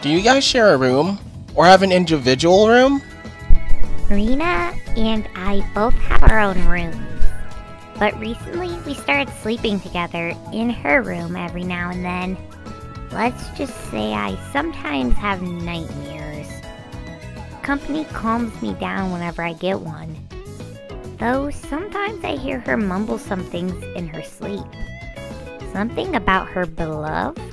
Do you guys share a room? Or have an individual room? Rena and I both have our own rooms. But recently we started sleeping together in her room every now and then. Let's just say I sometimes have nightmares. Company calms me down whenever I get one. Though sometimes I hear her mumble some things in her sleep. Something about her beloved?